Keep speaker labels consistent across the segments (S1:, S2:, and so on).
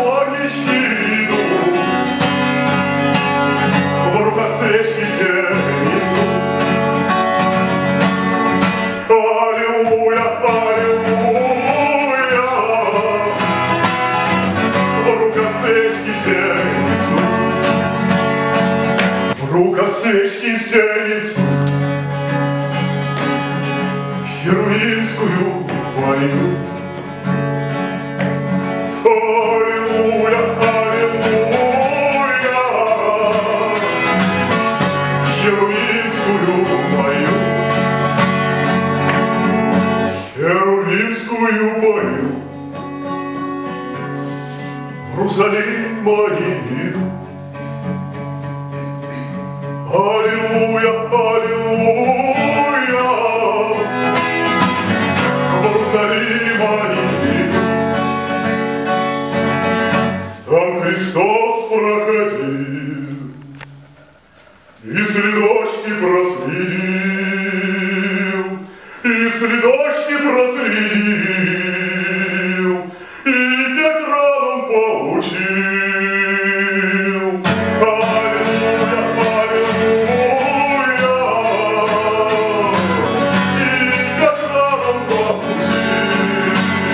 S1: конечки идут, в руках свечки все несут. Аллилуйя, аллилуйя, в руках свечки все несут, в руках свечки все несут, херувимскую мою. Аллилуйя, аллилуйя, херувимскую мою, херувимскую мою. В Иерусалим они идут. Аллилуйя, аллилуйя, в Иерусалим они идут. Там Христос проходил, и следочки проследил, и следочки проследил, и Петра он получил. Аллилуйя, аллилуйя, и Петра он получил.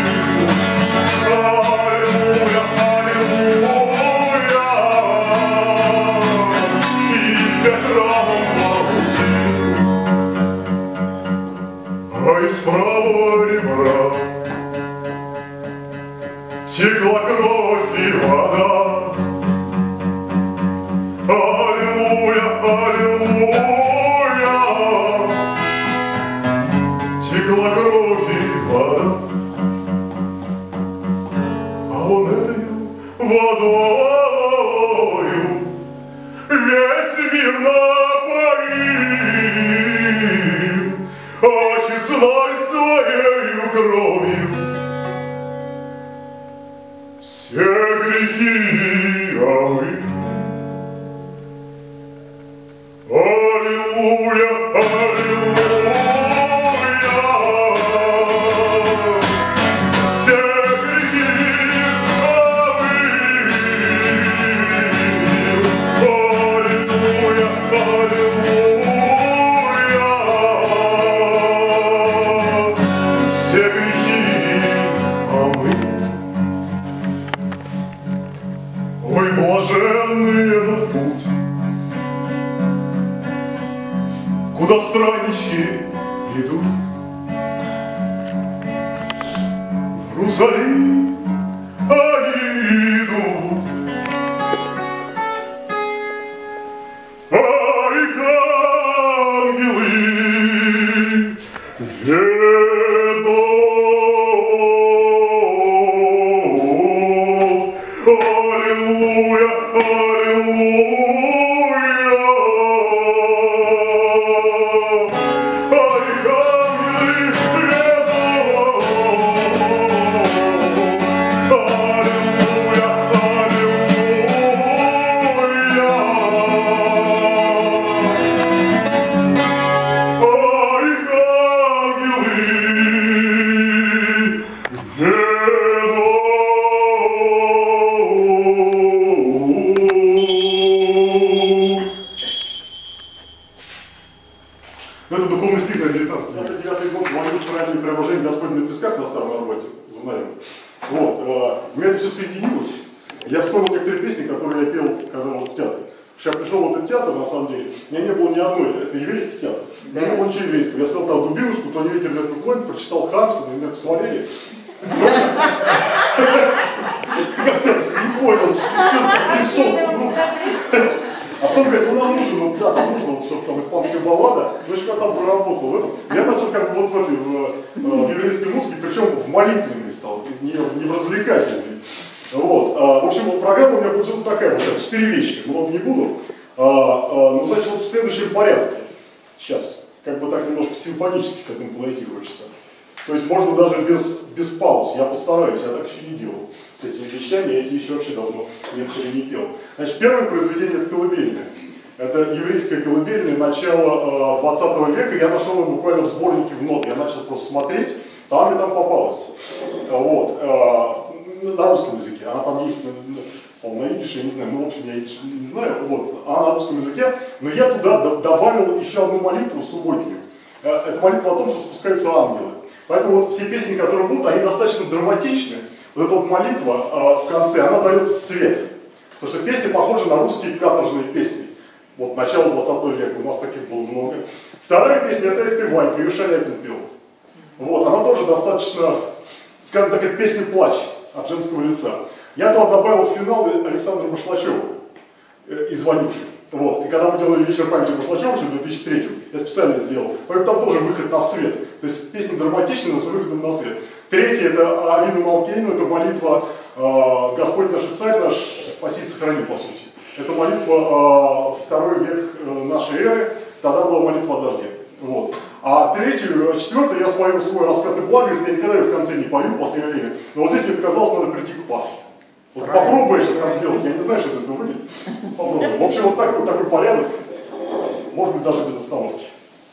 S1: Аллилуйя, аллилуйя, и Петра он получил. А из правого ребра текла кровь и вода. Аллилуйя, аллилуйя, текла кровь и вода. А он этой водою весь мир напоил, очистной своею кровью все грехи омыл. Аллилуйя, аллилуйя, все грехи омыл. Аллилуйя, аллилуйя, все грехи омыл. Ой, блаженный этот путь, куда страннички идут. В Иерусалим они идут. Ай, ангелы ведут. Аллилуйя, аллилуйя. Это духовный стих на 19. 99 год, молитву правильное преображение Господне на песках на старом работе, звонарем. Вот, у меня это все соединилось. Я вспомнил некоторые песни, которые я пел, когда вот в театре. Потому что я пришел в этот театр, на самом деле, у меня не было ни одной, это еврейский театр. У меня не было ничего еврейского. Я сказал там дубинушку, то не ветер лет уклонит, прочитал Хармса, на меня посмотрели. Как-то не понял, что за пришел. А потом говорят, ну нам нужно, ну да, нам нужно, вот, чтобы там испанская баллада, ну что я там проработал в этом. Я начал как бы вот в этой, в еврейской музыке, причем в молитвенной стал, не в развлекательной. Вот. В общем, программа у меня получилась такая, вот 4 вещи, много не буду. Ну, значит, вот в следующем порядке. Сейчас, как бы так немножко симфонически к этому подойти хочется. То есть можно даже без пауз, я постараюсь, я так еще не делал с этими вещами, я эти еще вообще давно некоторые не пел. Значит, первое произведение это колыбельное. Это еврейское колыбельное начала 20 века, я нашел его буквально в сборнике в нот, я начал просто смотреть, там и там попалось. Вот. на русском языке. Она там есть на идише, я не знаю, ну, в общем, я идиш не знаю, вот, она на русском языке, но я туда добавил еще одну молитву субботнюю. Это молитва о том, что спускаются ангелы. Поэтому вот все песни, которые будут, они достаточно драматичны. Вот эта вот молитва в конце, она дает свет. Потому что песни похожи на русские каторжные песни. Вот начало 20 века, у нас таких было много. Вторая песня, это «Эх ты, Ванька», ее Шаляпин пел. Вот, она тоже достаточно, скажем так, это песня «Плач» от женского лица. Я туда добавил в финал Александра Башлачева из «Ванюши». Вот. И когда мы делали вечер памяти Башлачевича в 2003, я специально сделал, поэтому там тоже выход на свет. То есть песня драматичная, но с выходом на свет. Третье, это Авину Малкейну, это молитва «Господь наш и царь наш, спаси и сохрани», по сути. Это молитва 2 век нашей эры, тогда была молитва о дожде. Вот. А четвертую я спою свой раскаты благость, я никогда ее в конце не пою в последнее время. Но вот здесь мне показалось, надо прийти к Пасхе. Вот попробуй сейчас там сделать, я не знаю, что из этого выйдет. Попробуй. В общем, вот такой порядок, может быть, даже без остановки.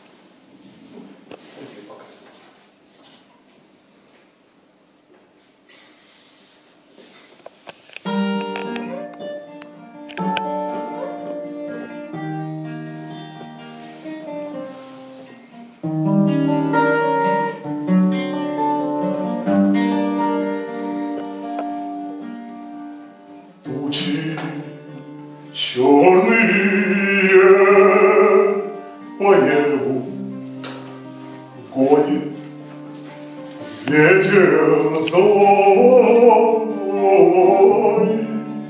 S2: Черные по небу гонит ветер злой.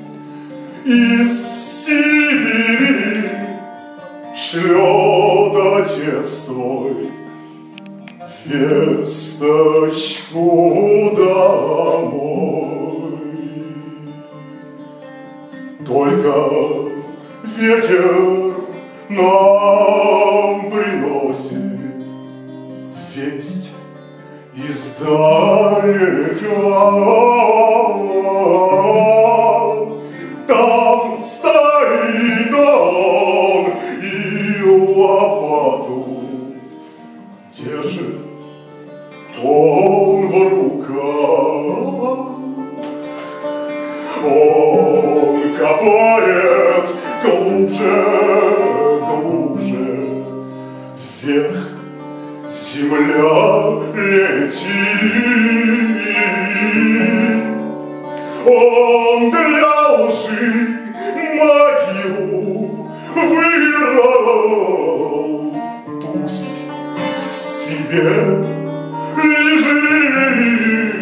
S2: Из Сибири шлет отец твой весточку домой. Только ветер нам приносит весть издалека. Там стоит он и лопату держит он в руках. Он копает глубже, глубже, вверх земля летит. Он для лжи могилу вырыл, пусть себе лежит.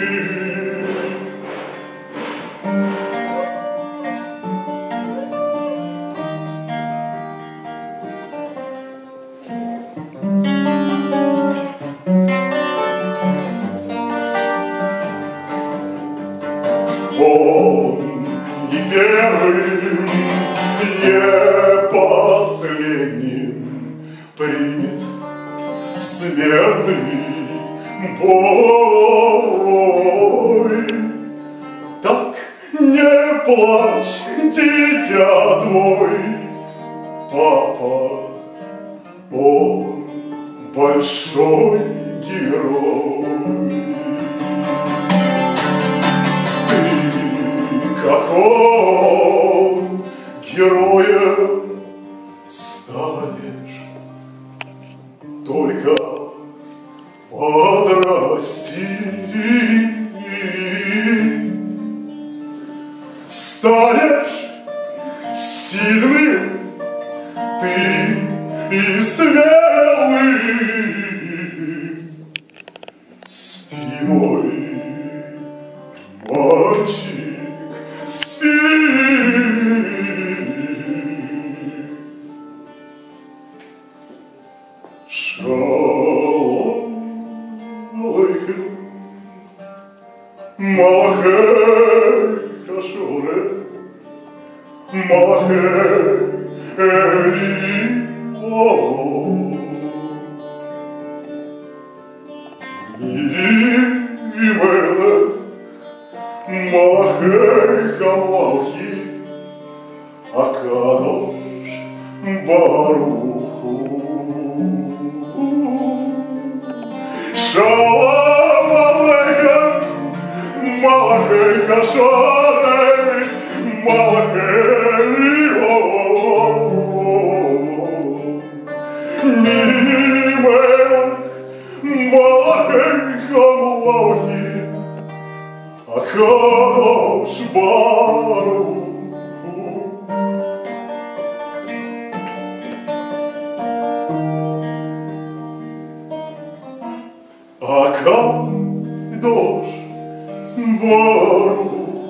S2: Он не первым, не последним примет смертный бой. Так не плачь, дитя мой, папа, он большой герой. Как он героем станешь, только подрасти. Станешь сильным ты и смелым, спи, мой мальчик, спи. Шалом алейхем, малахей хашуре, малахей элимо. Имеле малахей хамлахи, акадош баруху. Шалом алейхем, малахей шарей малахерио Миримел малахей хамлахи Акадош баруху Акадош баруху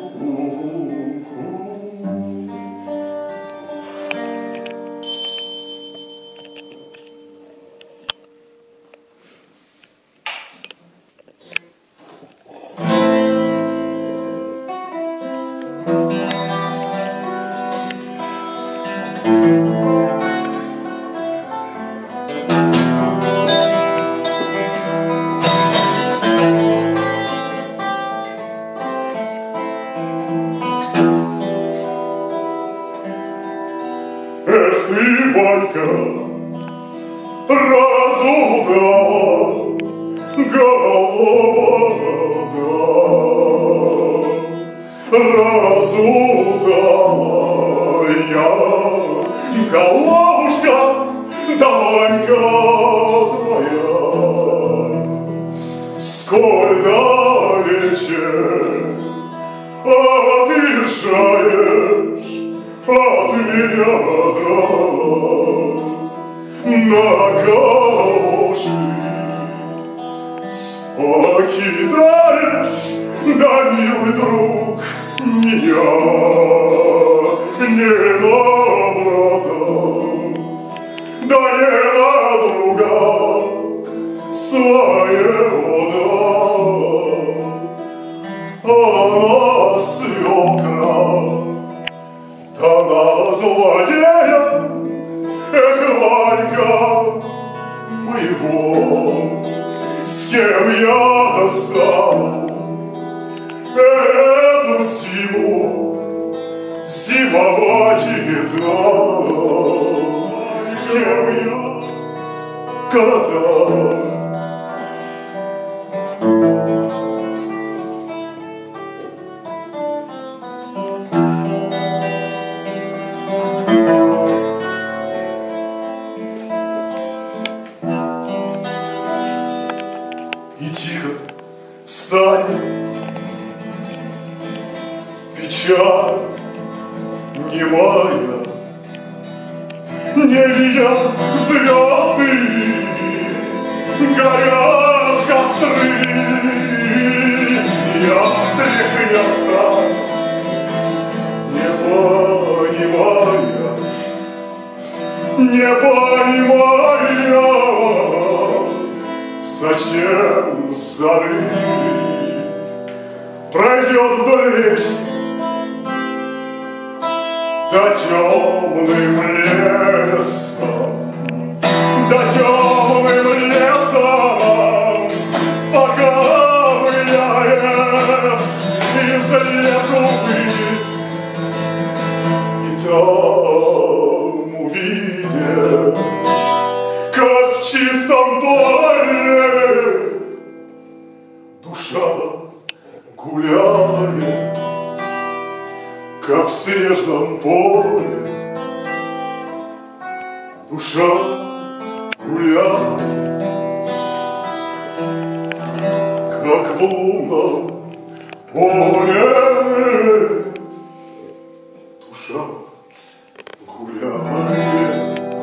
S2: Эх ты, Ванька, разудала голова, разудала я головушка, да Ванька твоя. Сколь далече отъезжаешь от меня, на кого ж ты покидаешь, да, милый друг, меня не на брата, да не на друга своего, да, а на свекра. Да на злодея, эх, Ванька, моего, с кем я достал эту зиму зимовать и дал, с кем я коротал. И тихо встанет печаль немая, не видя звезды, горят костры, я тряхнется, не понимая, зачем зары пройдет вдоль речи, да темным лесом, пока гуляет из лесу выйдет, и там увидит, как в чистом поле душа гуляет, как в снежном поле душа гуляет, как в лунном поле душа гуляет.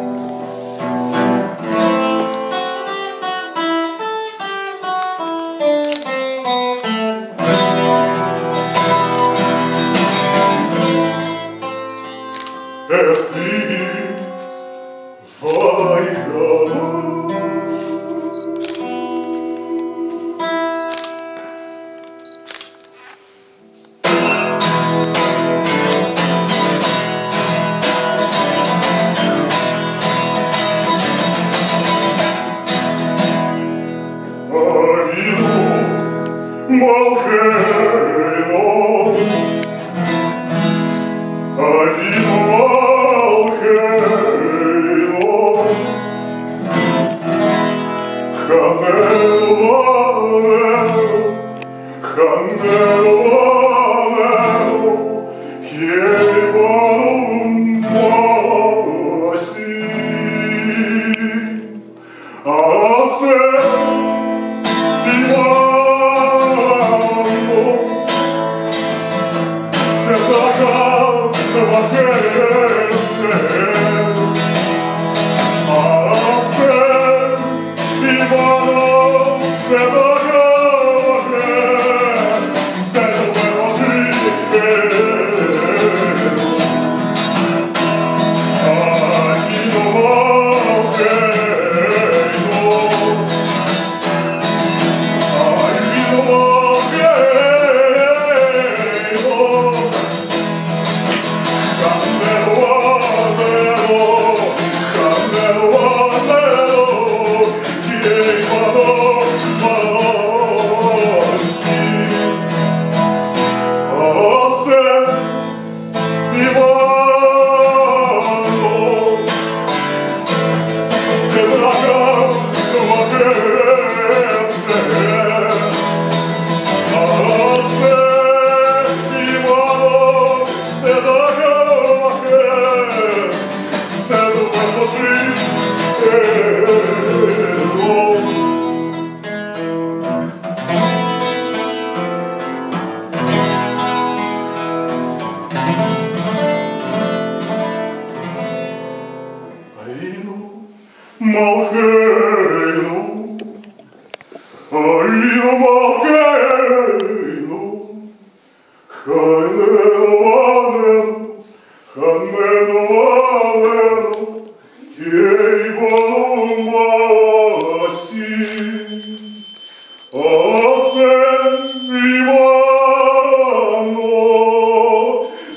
S2: Эх ты, Ванька, Малхейло, Малхейло,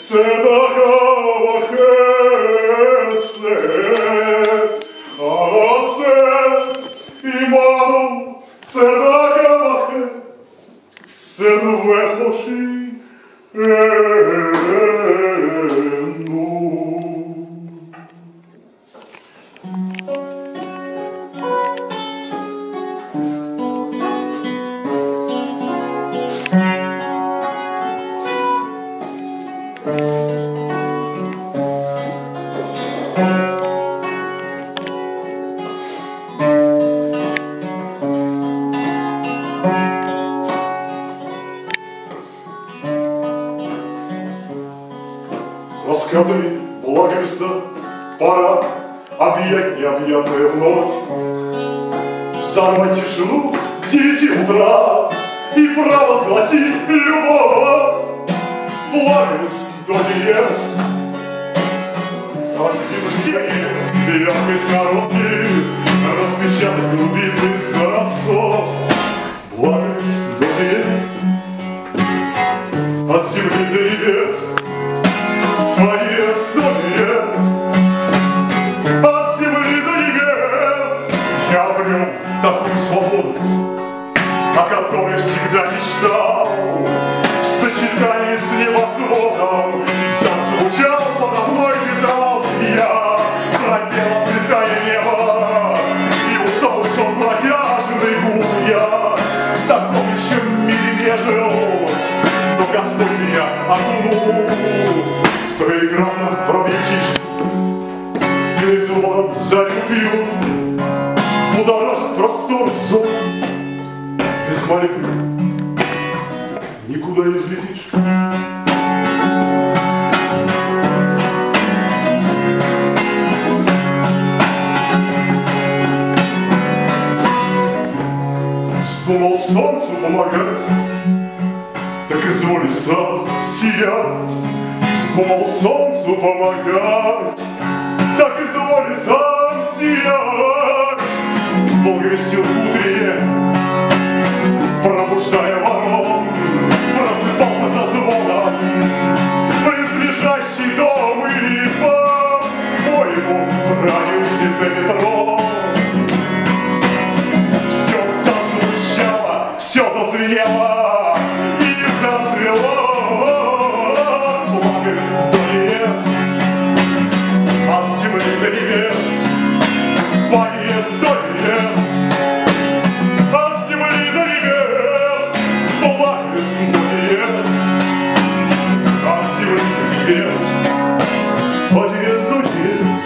S1: Цедакова хесед, асед, иману, цедакова хесед, вехлоши, эну. Раскаты благовеста, пора объять необъятное вновь, взорвать тишину к 9 утра и провозгласить любовь. Благовест до диез от земли яркой скоробки распечатать глубины заросов. Благовест до диез от земли до небес. Поезд до небес, от земли до небес. Я обрел такую свободу, о которой всегда мечтал. В сочетании с небосводом зазвучал подо мной металл. Я пропел, облетая небо, и услышал протяжный гул. Я в таком еще мире не жил, но Господь меня окунул. Проиграл пробьетишь, перезвон залюбил, будоражит простор взор. Без молитвы никуда не взлетишь. Вздумал солнцу помогать, так изволи сам сиять. Вздумал солнцу помогать, так изволи сам сиять. Благовестил утренне, пробуждая ворон, просыпался со звоном близлежащий дом и по-моему в радиусе до метро. Все зазвучало, все зазвенело и зацвело. От земли до небес, поезд до небес, от земли до небес, поезд до небес, от земли до небес, поезд до небес.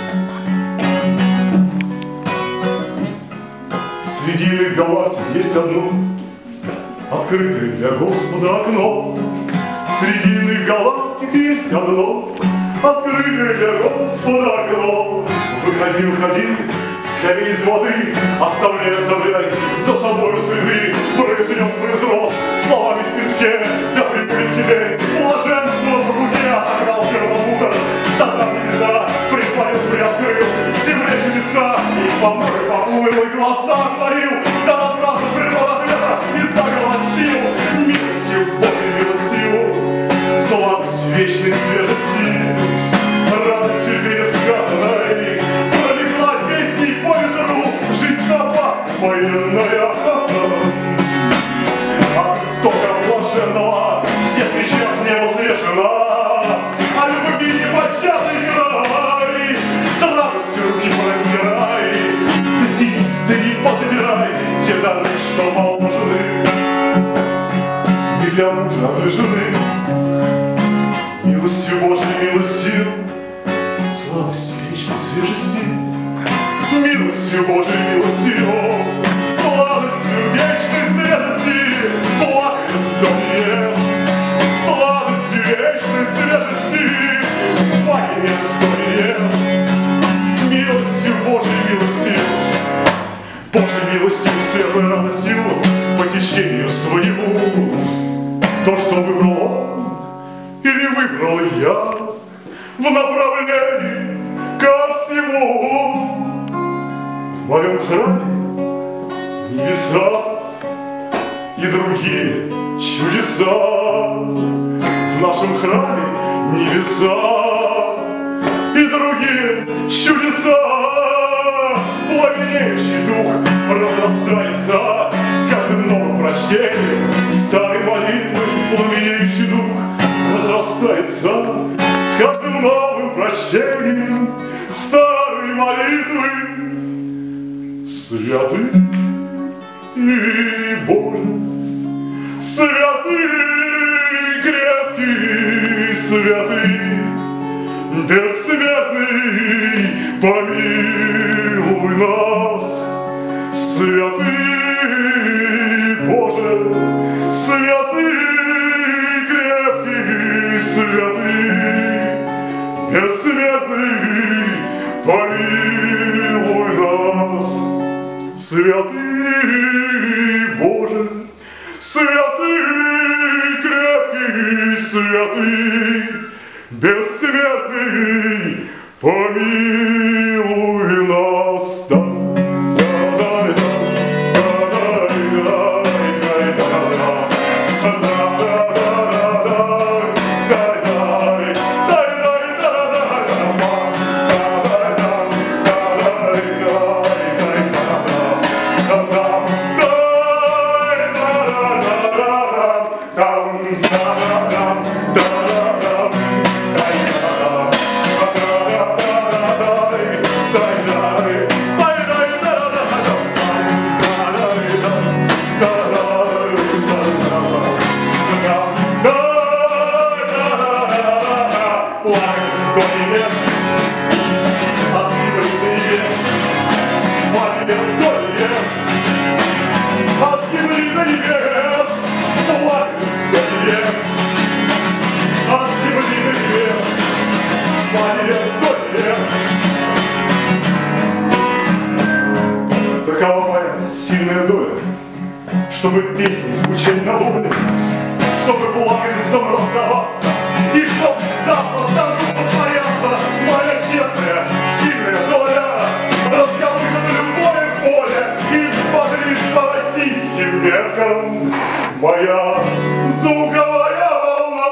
S1: Среди иных галактик есть одно открытое для Господа окно. Среди иных галактик есть одно открытое для Господа окно. Выходи, выходи, скорее из воды, оставляй, оставляй за собою следы. Произнес, произрос словами в песке, да прибудет тебе блаженство в груди. Отогнал первомутор, сатан небеса, притворил, приоткрыл земле чудеса. И помой, помылый глаза отворил, да набрался природа ответа и заголосил милостью Божьей, милостью, сладостью вечной свежести. Радостью пересказанной пролегла песней по ветру жизнь запахмоенная. От истока блаженного, если час небо свежена, а любви непочатый край, с радостью руки простирай, надеюсь, ты не подбирай те дары, что положены не для мужа, а для жены. Милостью Божьей, милостью, сладостью вечной свежести. Милостью Божьей, милостью, сладостью вечной свежести. Благость до небес, сладостью вечной свежести. Благость до небес, милостью Божьей, милостью, Божьей милостью, светлой радостью по течению своему. То, что выбрал он или выбрал я, в направлении ко всему. В моем храме небеса и другие чудеса. В нашем храме
S2: небеса и другие чудеса. Пламенеющий дух разрастается с каждым новым прочтением старой молитвы. Пламенеющий дух разрастается с каждым новым прочтением старой молитвы. Святый и Божий, святый, крепкий, святый, бессмертный, помилуй нас. Святый Боже, святый, крепкий, святый, бессмертный, помилуй нас. Святый Боже, святый, крепкий, святый, бессмертный, помилуй нас. Такова моя сильная доля, чтобы песни звучали на воле, чтобы благовестом раздаваться, и чтоб завтра стану повторяться. Моя честная, сильная доля расколышет любое поле и взбодрит по российским меркам моя звуковая волна.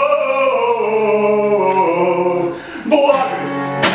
S2: Благость.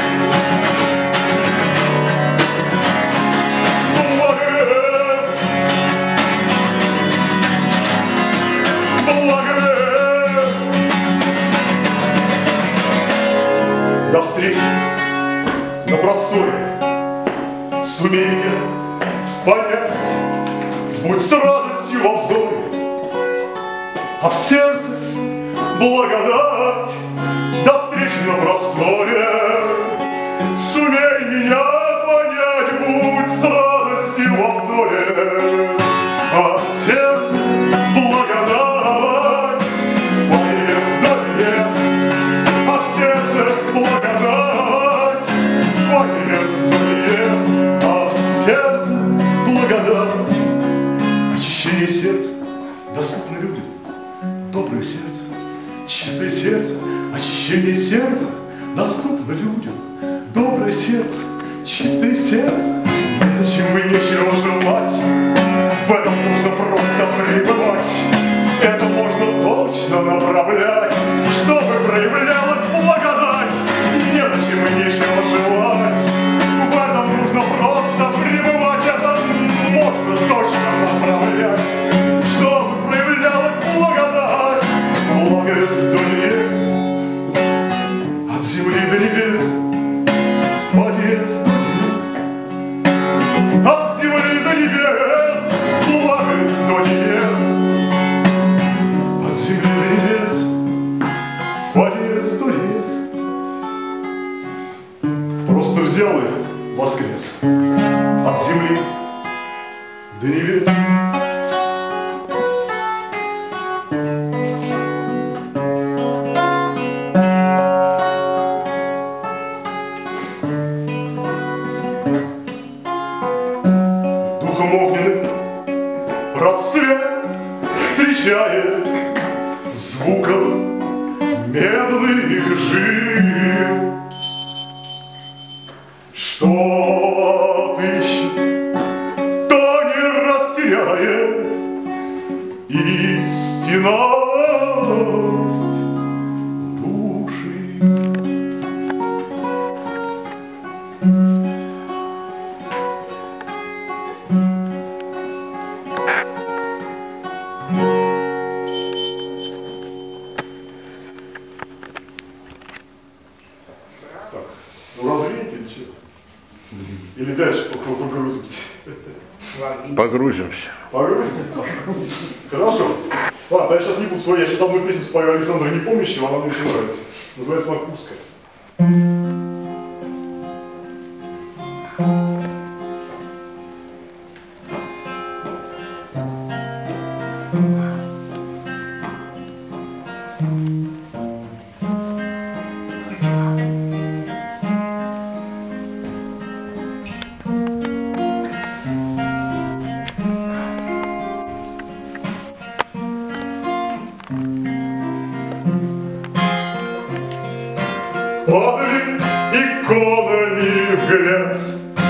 S2: До встречи на просторе, сумей меня понять, будь с радостью во взоре, а в сердце благодать. До встречи на просторе, сумей меня понять, будь с радостью во взоре, а в сердце благодать. Поезд да ест, а в сердце благодать. Поезд да ест, а в сердце благодать. Очищение сердца доступно людям. Доброе сердце, чистое сердце, очищение сердца доступно людям. Доброе сердце, чистое сердце, незачем и нечего желать. В этом нужно просто пребывать. Это можно точно направлять, чтобы проявлялась благодать. Незачем и нечего желать. В этом нужно просто пребывать. Это можно точно направлять, чтобы проявлялась благодать. Благость до небес, от земли до небес, подъезд до небес, от земли до небес, благость до небес, от земли до небес, подъезд до небес. Просто взял и воскрес от земли до небес. Духом огненным рассвет встречает звуком медных жил. Что отыщет, то не растеряет истинность души.
S1: ничего. Или дальше погрузимся.
S3: Погрузимся.
S1: Погрузимся? Хорошо. Ладно, я сейчас не буду свою, я сейчас одну песню спою Александра Непомнящего, она мне очень нравится. Называется «Макушка».
S2: Падали иконами в грязь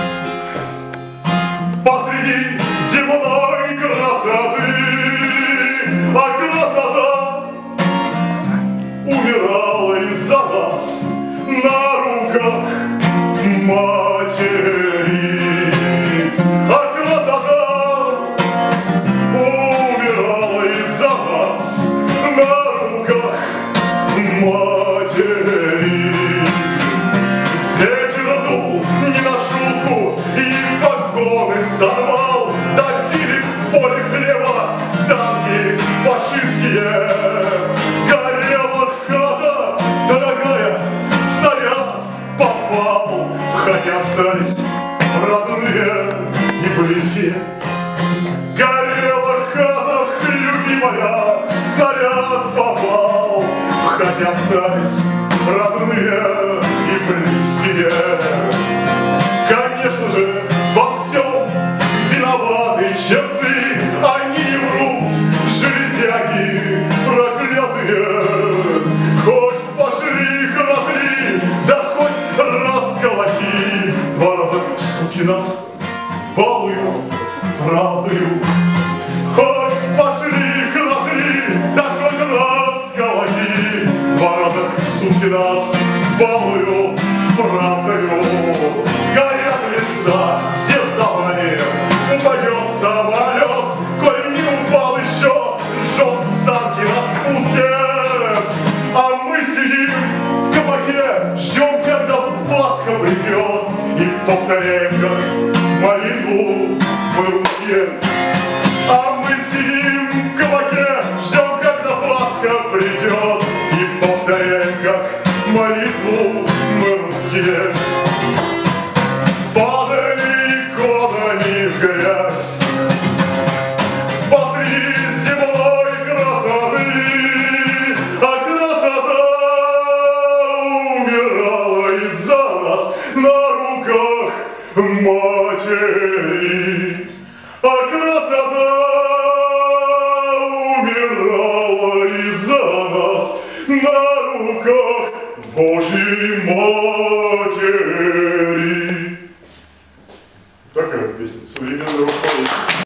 S2: посреди земной красоты, а красота умирала из-за нас на руках матери, а красота умирала из-за нас на руках матери. Ветер дул не на шутку и погоны сорвал, давили в поле хлеба танки фашистские. Горела хата дорогая, снаряд попал, хотя остались родные и близкие. Горела хата, любимая, снаряд попал, хотя остались родные и близкие. Конечно же, во всем виноваты часы, они врут, железяки проклятые. Хоть пошли их на 3, да хоть расколоти, 2 раза в сутки нас балуют правдою. Хоть пошли их на 3, да хоть расколоти, 2 раза в сутки нас балуют правдою. Горят леса седалами, упадет самолет, коль не упал еще, жжет санки на спуске. А мы сидим в кабаке, ждем, когда Пасха придет, и повторяем как молитву мы русские. А мы сидим в кабаке, ждем, когда Пасха придет, и повторяем как молитву мы русские. Падали иконами в грязь посреди земной красоты, а красота умирала из-за нас на руках матери. А красота умирала из-за нас на руках Божьей Матери.
S1: Такая песня, современная рок-полотна.